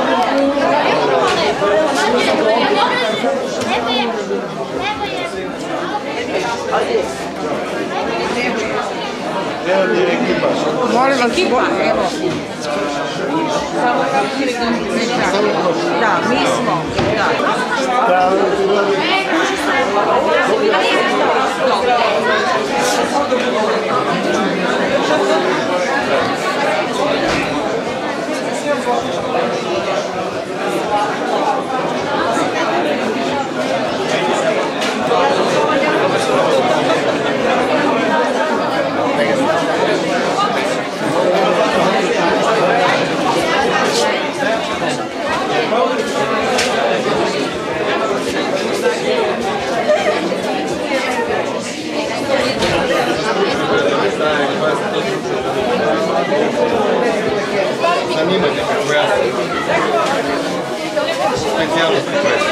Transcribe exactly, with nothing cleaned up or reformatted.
Molim kipa, evo. Da, mi smo. Da. Zanimanje kako ja. Specijalno kako je.